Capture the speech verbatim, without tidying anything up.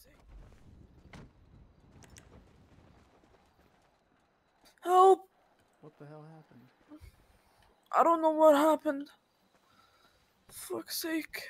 Help! What the hell happened? I don't know what happened. Fuck's sake.